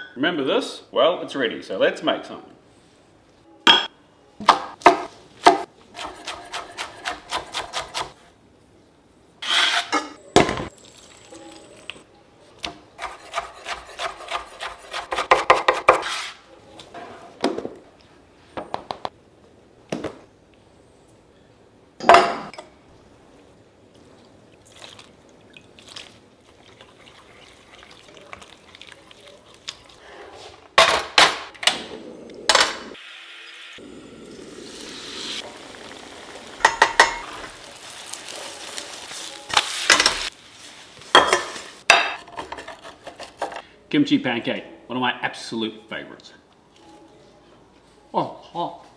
Remember this? Well, it's ready, so let's make some. Kimchi pancake, one of my absolute favorites. Oh, hot.